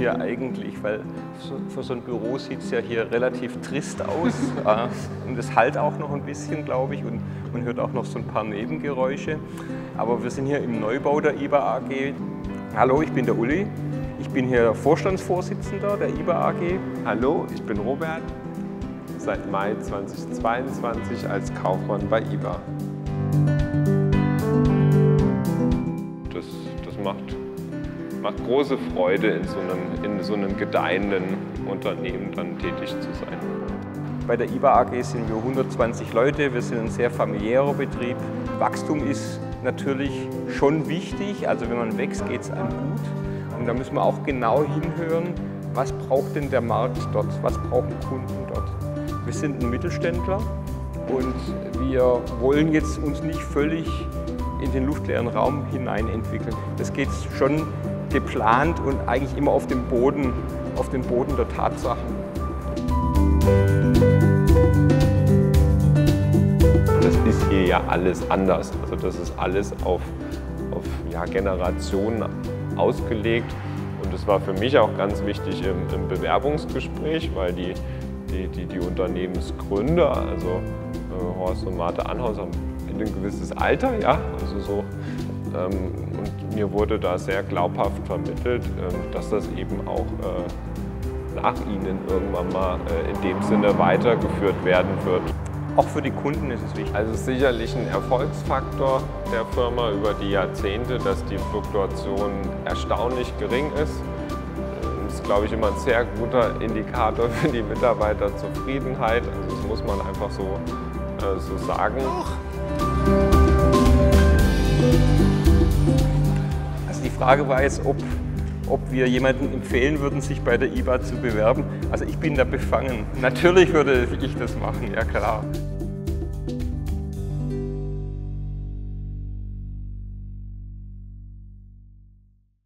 hier eigentlich? Weil für so ein Büro sieht es ja hier relativ trist aus. Und es hallt auch noch ein bisschen, glaube ich, und man hört auch noch so ein paar Nebengeräusche. Aber wir sind hier im Neubau der IBA AG. Hallo, ich bin der Uli. Ich bin hier Vorstandsvorsitzender der IBA AG. Hallo, ich bin Robert, seit Mai 2022 als Kaufmann bei IBA. Das macht große Freude, in so einem gedeihenden Unternehmen dann tätig zu sein. Bei der IBA AG sind wir 120 Leute, wir sind ein sehr familiärer Betrieb. Wachstum ist natürlich schon wichtig, also wenn man wächst, geht es einem gut. Und da müssen wir auch genau hinhören, was braucht denn der Markt dort, was brauchen Kunden dort. Wir sind ein Mittelständler und wir wollen jetzt uns nicht völlig in den luftleeren Raum hinein entwickeln. Das geht schon geplant und eigentlich immer auf den Boden der Tatsachen. Das ist hier ja alles anders. Also das ist alles auf Generationen ausgelegt. Und das war für mich auch ganz wichtig im Bewerbungsgespräch, weil die Unternehmensgründer, also Horst und Martha Anhaus, haben ein gewisses Alter, ja, also so. Und mir wurde da sehr glaubhaft vermittelt, dass das eben auch nach ihnen irgendwann mal in dem Sinne weitergeführt werden wird. Auch für die Kunden ist es wichtig. Also es ist sicherlich ein Erfolgsfaktor der Firma über die Jahrzehnte, dass die Fluktuation erstaunlich gering ist. Das ist, glaube ich, immer ein sehr guter Indikator für die Mitarbeiterzufriedenheit. Also das muss man einfach so sagen. Also die Frage war jetzt, ob wir jemanden empfehlen würden, sich bei der IBA zu bewerben. Also ich bin da befangen. Natürlich würde ich das machen, ja klar.